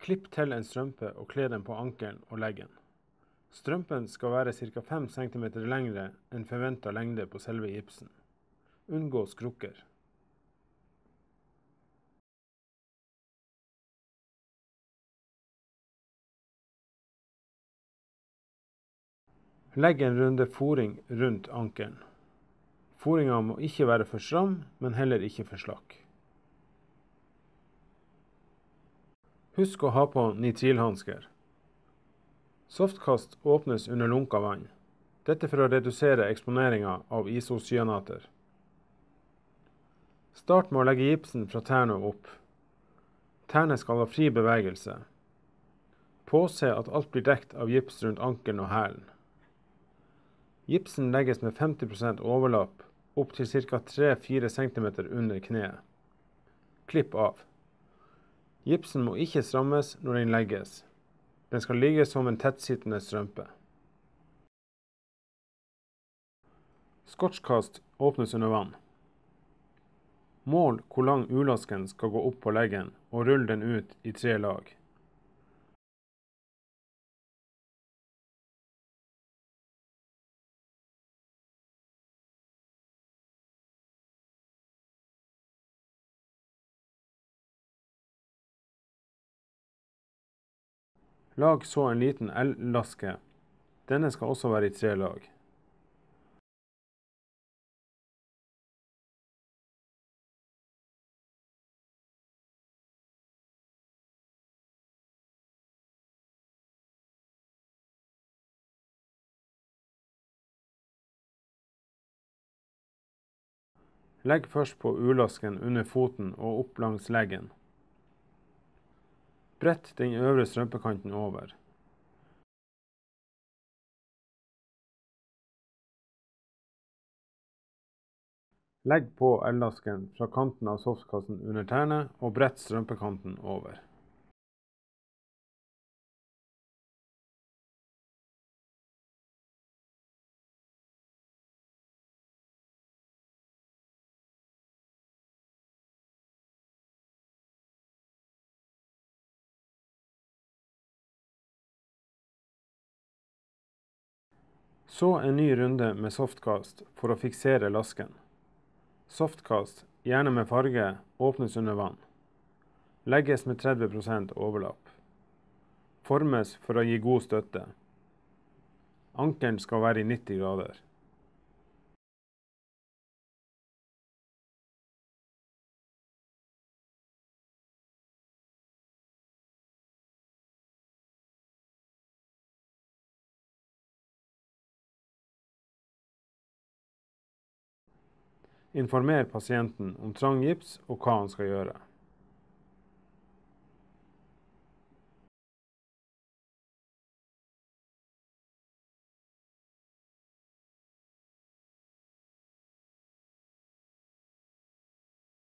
Klipp til en strømpe og kle den på ankelen og leggen. Strømpen skal være ca. 5 cm lengre enn forventet lengde på selve gipsen. Unngå skrukker. Legg en runde foring rundt ankelen. Foringen må ikke være for stram, men heller ikke for slakk. Husk å ha på nitrilhansker. Softkast åpnes under lunket vann. Dette for å redusere eksponeringen av isocyanater. Start med å legge gipsen fra tærne opp. Tærne skal ha fri bevegelse. Påse at alt blir dekt av gips rundt ankelen og hælen. Gipsen legges med 50% overlapp opp til ca. 3-4 cm under kneet. Klipp av. Gipsen må ikke strammes når den legges. Den skal ligge som en tettsittende strømpe. Scotchkast åpnes under vann. Mål hvor lang ulasken skal gå opp på leggen, og rull den ut i 3 lag. Lag så en liten L-laske. Denne skal også være i 3 lag. Legg først på ulasken under foten og opp langs leggen. Brett den øvre strømpekanten over. Legg på L-lasken fra kanten av softkassen under tærne og brett strømpekanten over. Så en ny runde med softkast for å fiksere lasken. Softkast, gjerne med farge, åpnes under vann. Legges med 30% overlapp. Formes for å gi god støtte. Ankelen skal være i 90 grader. Informer pasienten om trang gips og hva han skal gjøre.